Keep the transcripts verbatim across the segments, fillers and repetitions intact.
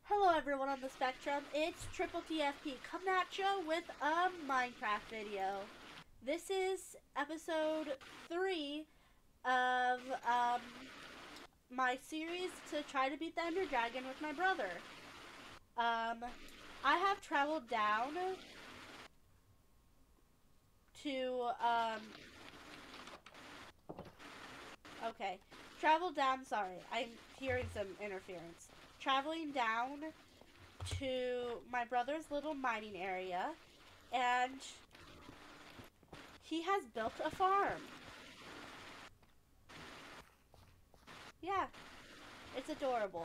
Hello everyone on the spectrum, it's Triple T F P coming at you with a Minecraft video. This is episode three of um, my series to try to beat the Ender Dragon with my brother. Um, I have traveled down to, um, okay, traveled down, sorry, I'm hearing some interference. Traveling down to my brother's little mining area, and he has built a farm. Yeah, it's adorable.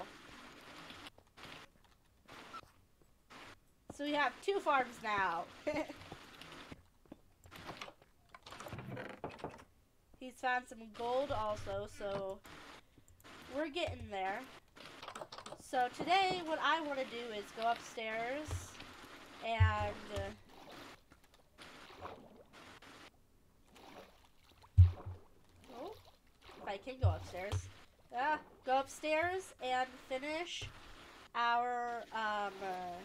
So we have two farms now. He's found some gold also, so we're getting there. So today, what I want to do is go upstairs and uh, oh, if I can go upstairs, ah, go upstairs and finish our um uh,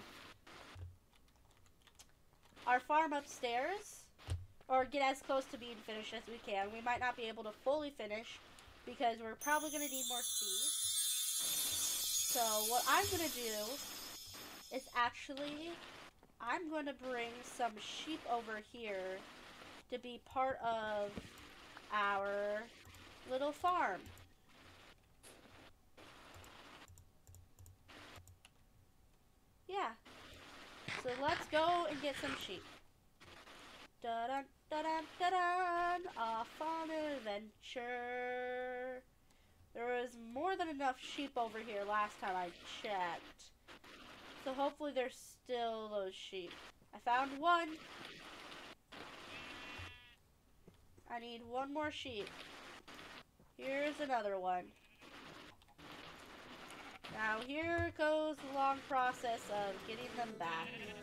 our farm upstairs, or get as close to being finished as we can. We might not be able to fully finish because we're probably going to need more seeds. So what I'm going to do is actually, I'm going to bring some sheep over here to be part of our little farm. Yeah. So let's go and get some sheep. Da-dun, da-dun, da-dun, off on an adventure. There was more than enough sheep over here last time I checked. So hopefully there's still those sheep. I found one. I need one more sheep. Here's another one. Now here goes the long process of getting them back.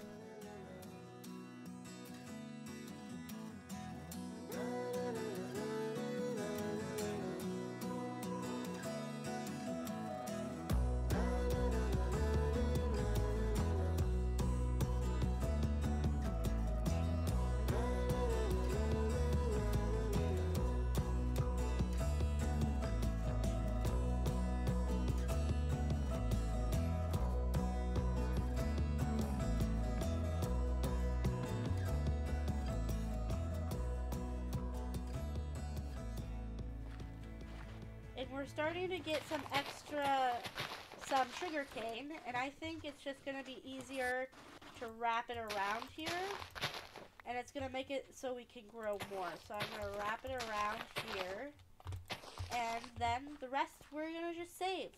And we're starting to get some extra, some sugar cane, and I think it's just going to be easier to wrap it around here, and it's going to make it so we can grow more. So I'm going to wrap it around here, and then the rest we're going to just save.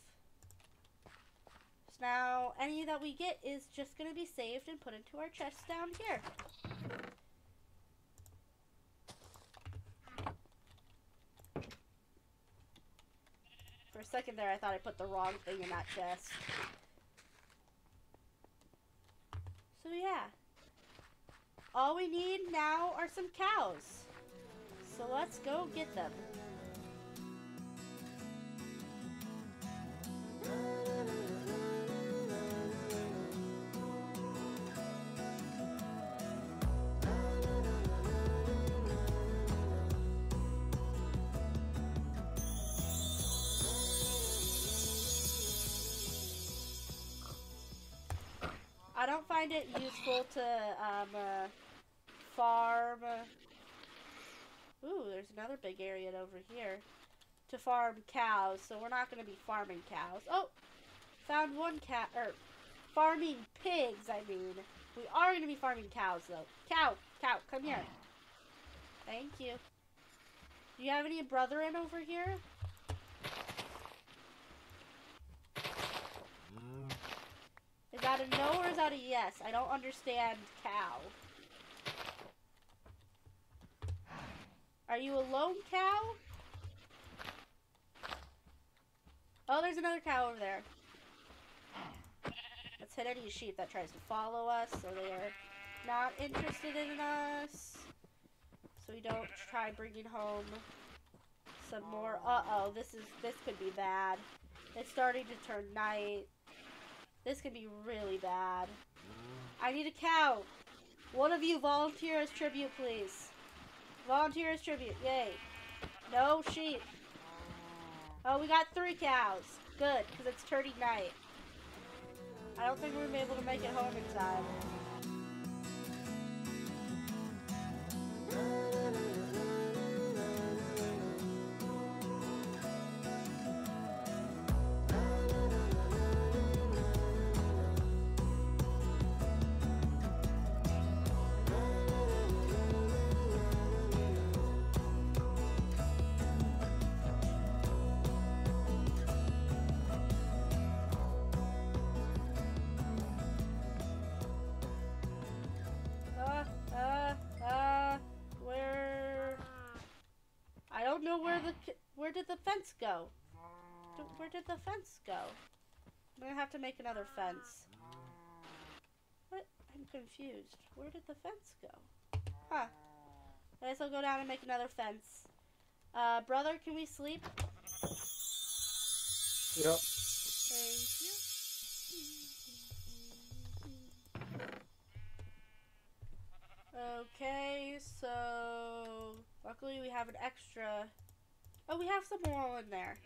So now any that we get is just going to be saved and put into our chest down here. For a second there, I thought I put the wrong thing in that chest. So yeah. All we need now are some cows. So let's go get them. I don't find it useful to um, uh, farm. Uh, ooh, there's another big area over here to farm cows. So we're not going to be farming cows. Oh, found one cat. Or farming pigs. I mean, we are going to be farming cows though. Cow, cow, come here. Thank you. Do you have any brethren over here? Is that a no or is that a yes? I don't understand cow. Are you a lone cow? Oh, there's another cow over there. Let's hit any sheep that tries to follow us, so they are not interested in us. So we don't try bringing home some more. Uh-oh, this is this could be bad. It's starting to turn night. This could be really bad. I need a cow. One of you volunteer as tribute, please. Volunteer as tribute. Yay. No sheep. Oh, we got three cows. Good, because it's turkey night. I don't think we're going to be able to make it home in time. Where the where did the fence go? Where did the fence go? I'm gonna have to make another fence. What? I'm confused. Where did the fence go? Huh. I guess I'll go down and make another fence. Uh, brother, can we sleep? Yep. Thank you. Okay, so luckily we have an extra. Oh, we have some more in there.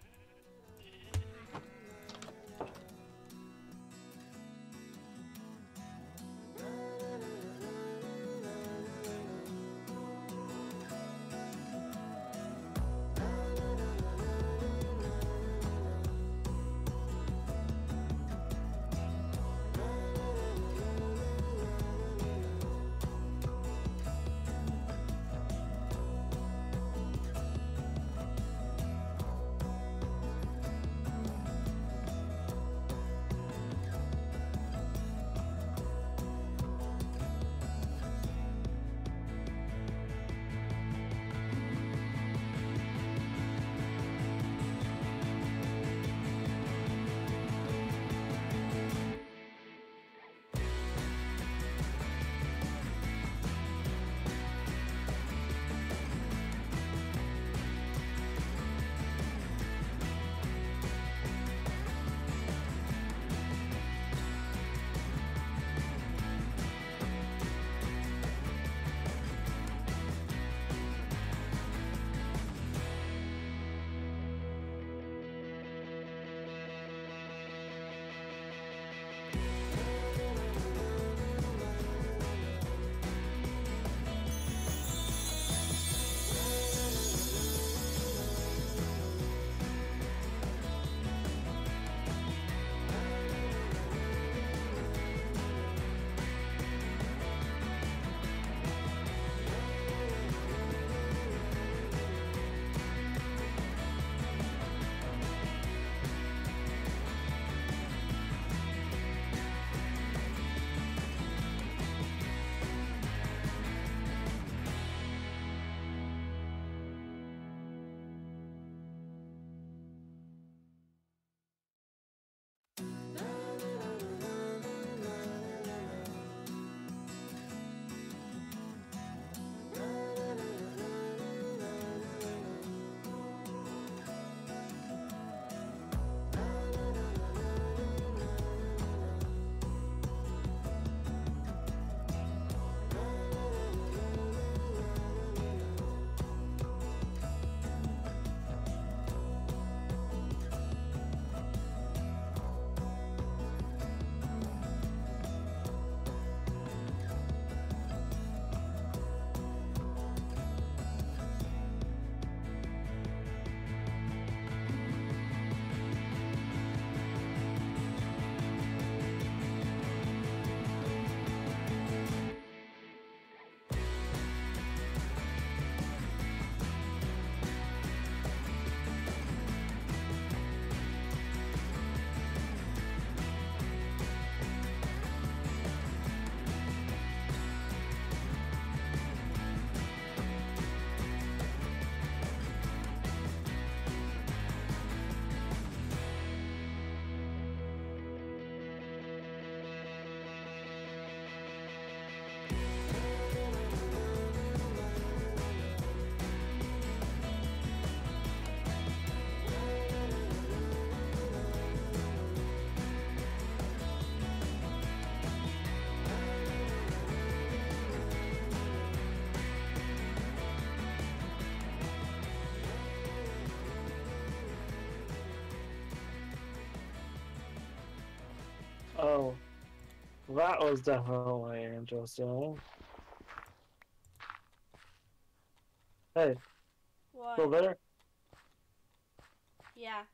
Well, that was definitely interesting. Hey, still What? there? Yeah.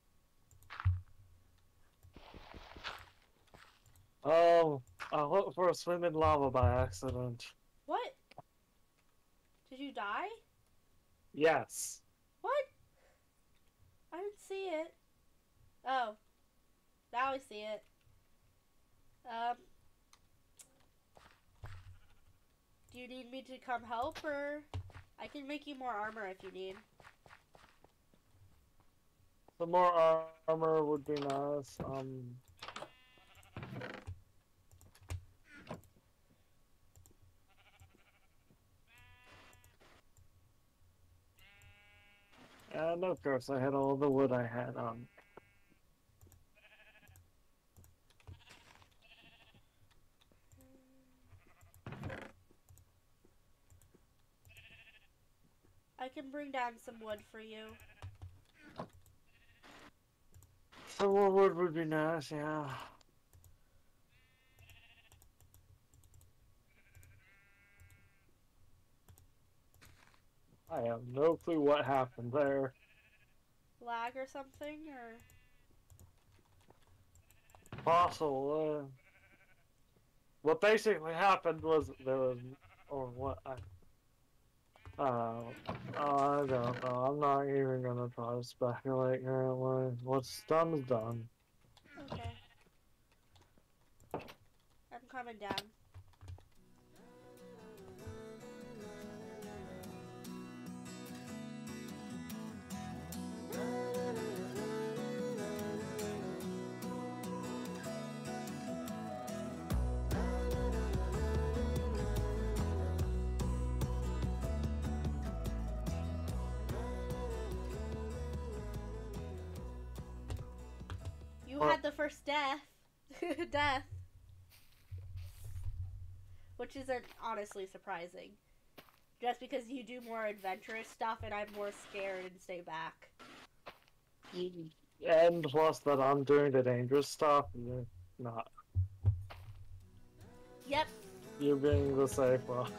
Oh, I went for a swim in lava by accident. What? Did you die? Yes. What? I didn't see it. Oh. Now I see it. Um. Do you need me to come help, or I can make you more armor if you need. Some more ar armor would be nice. Um. And of course, I had all the wood I had on. I can bring down some wood for you. Some more wood would be nice, yeah. I have no clue what happened there. Lag or something, or? Fossil, uh, what basically happened was there was, or what I, uh, I don't know. I'm not even gonna try to speculate currently. What's done is done. Okay. I'm coming down. You What? had the first death. Death. Which isn't honestly surprising. Just because you do more adventurous stuff and I'm more scared and stay back. And plus that I'm doing the dangerous stuff, you're not. Yep. You're being the safe one.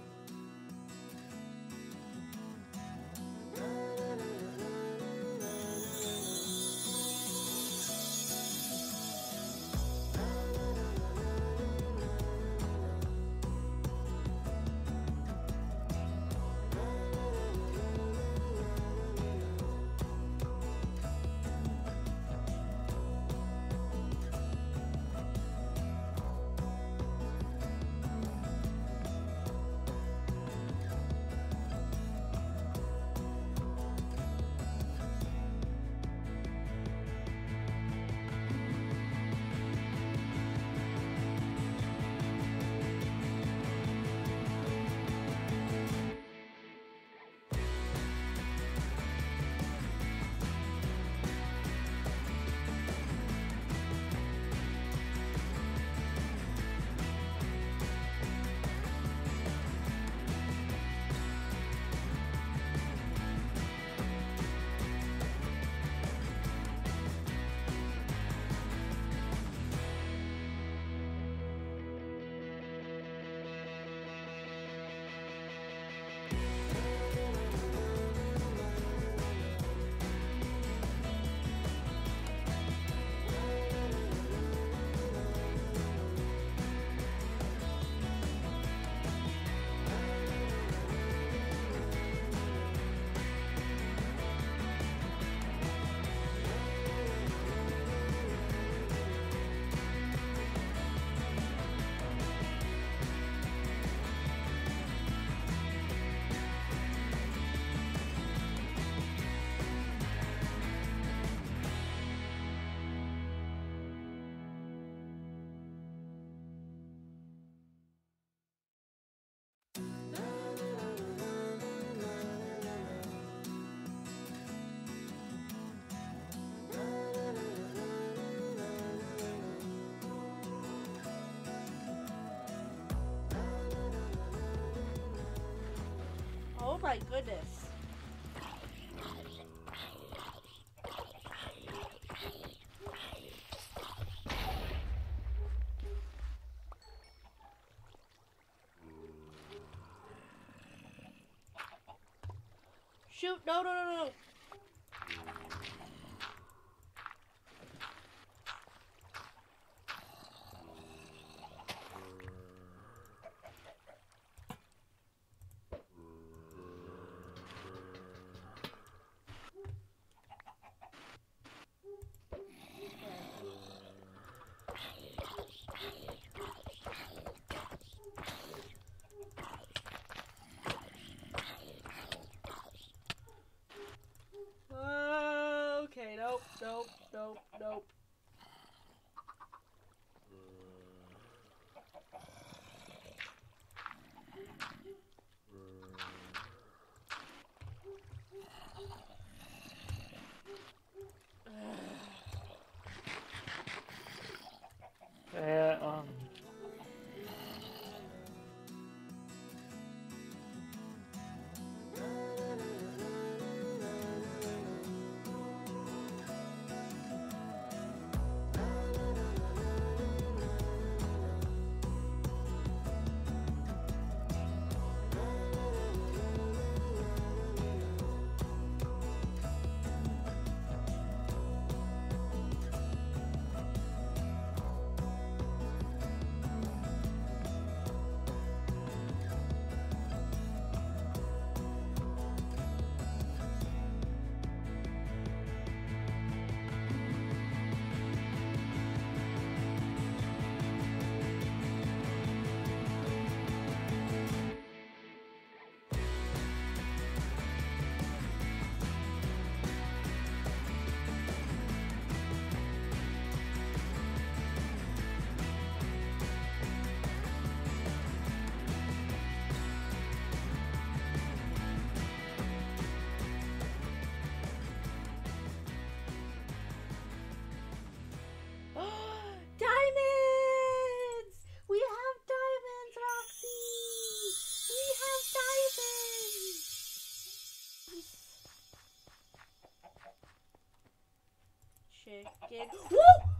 Oh my goodness. Shoot! No, no, no, no! Uh, okay, nope, nope, nope, nope. Yeah, um. Diamonds! We have diamonds, Roxy! We have diamonds! Chicken. Woo!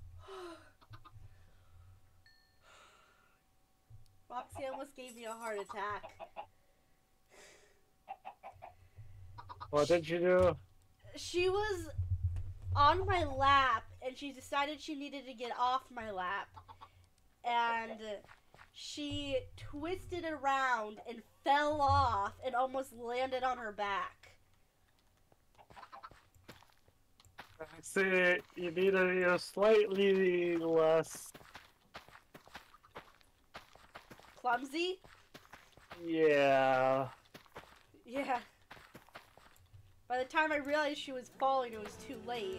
Roxy almost gave me a heart attack. What did you do? She was on my lap and she decided she needed to get off my lap. And she twisted around and fell off and almost landed on her back. See, you need to be slightly less. Clumsy? Yeah. Yeah. By the time I realized she was falling, it was too late.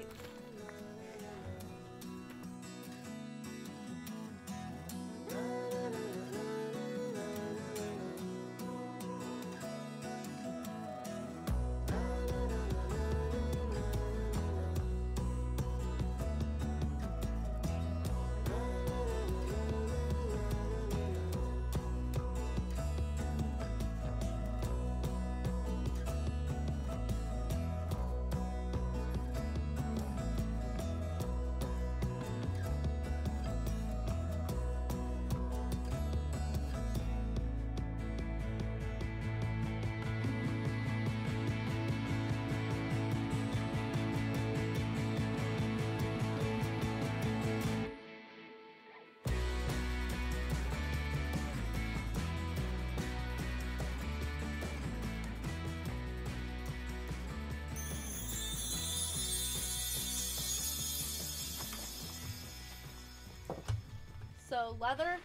So, leather?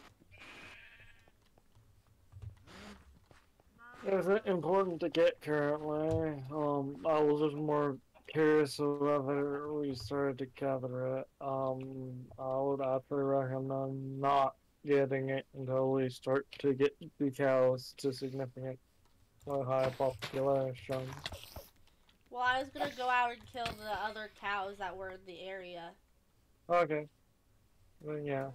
Isn't important to get currently. Um, I was just more curious of whether we started to gather it. Um, I would actually recommend not getting it until we start to get the cows to significant high population. Well, I was gonna go out and kill the other cows that were in the area. Okay. Then yeah.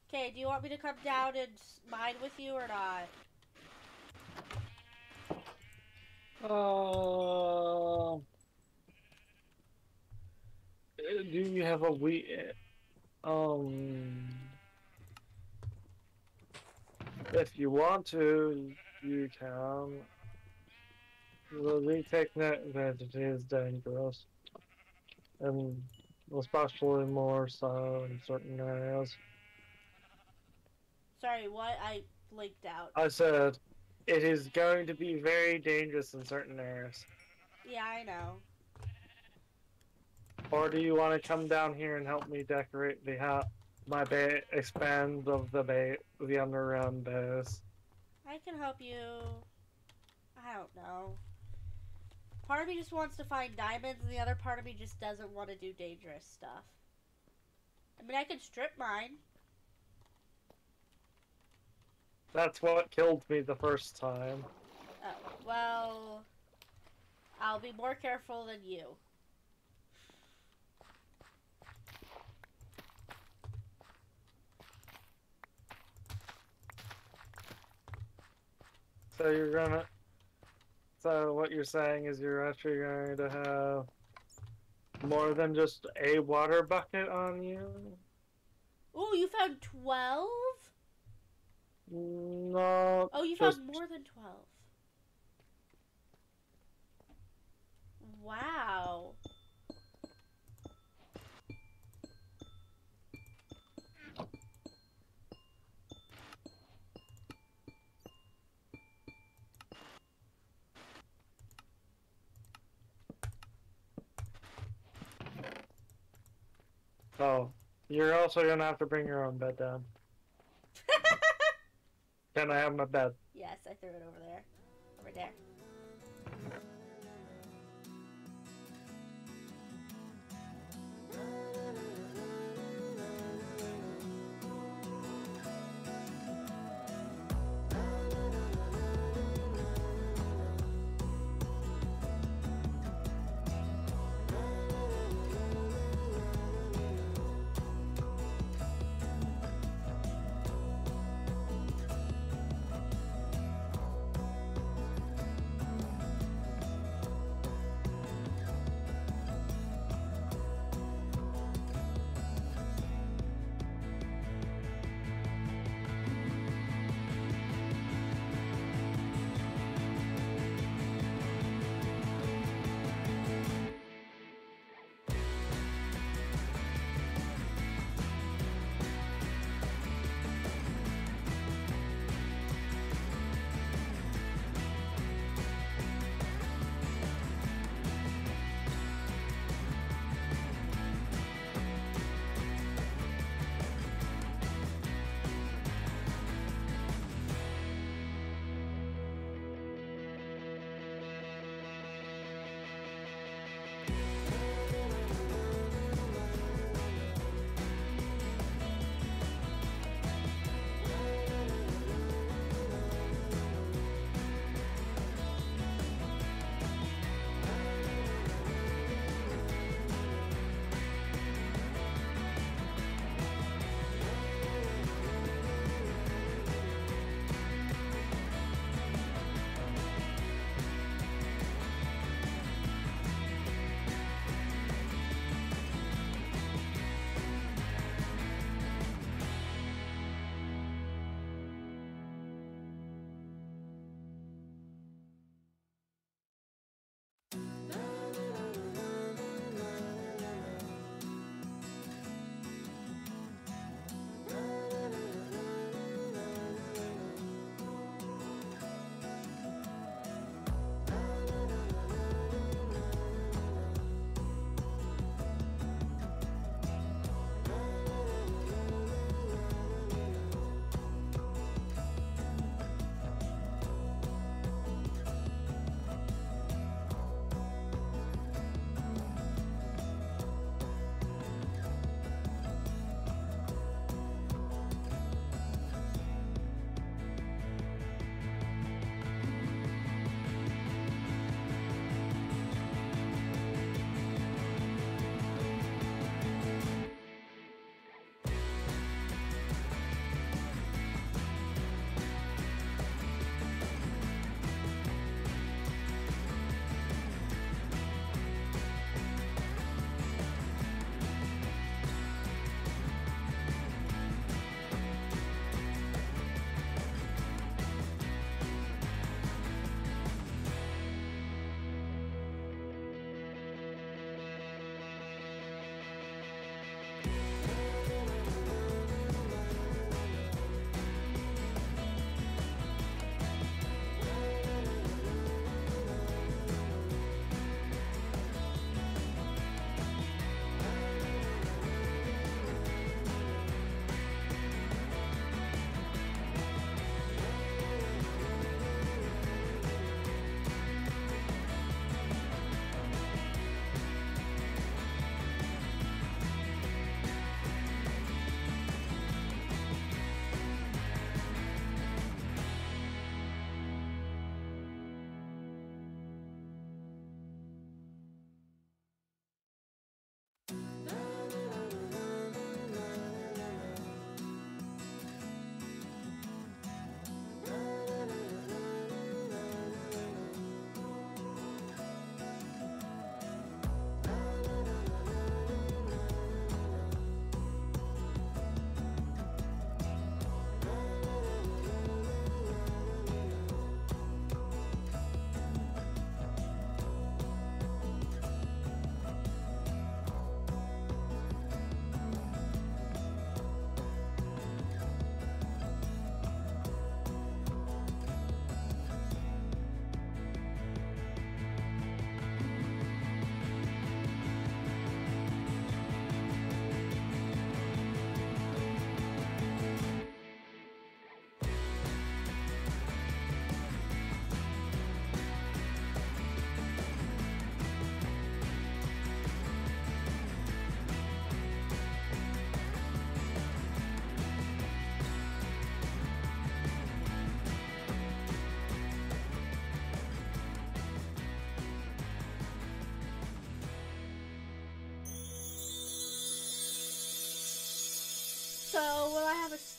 Okay, do you want me to come down and s- mine with you or not? Um, do you have a we? Um, if you want to, you can. The retake net that it is dangerous, and especially more so in certain areas. Sorry, what? I blinked out. I said, it is going to be very dangerous in certain areas. Yeah, I know. Or do you want to come down here and help me decorate the ha my base, expand of the base, the underground base? I can help you. I don't know. Part of me just wants to find diamonds, and the other part of me just doesn't want to do dangerous stuff. I mean, I could strip mine. That's what killed me the first time. Oh, well, I'll be more careful than you. So you're gonna. So what you're saying is you're actually going to have more than just a water bucket on you? Ooh, you found twelve? No. Oh, you just... found more than twelve. Wow. Oh, you're also gonna have to bring your own bed down. Can I have my bed? Yes, I threw it over there. Over there.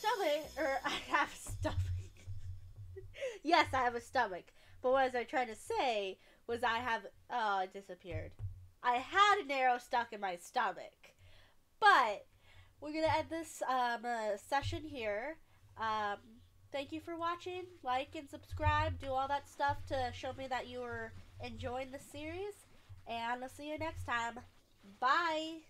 stomach, or I have a stomach. Yes, I have a stomach. But what was I trying to say was I have, oh, it disappeared. I had an arrow stuck in my stomach. But we're going to end this um, uh, session here. Um, thank you for watching. Like and subscribe. Do all that stuff to show me that you were enjoying the series. And I'll see you next time. Bye.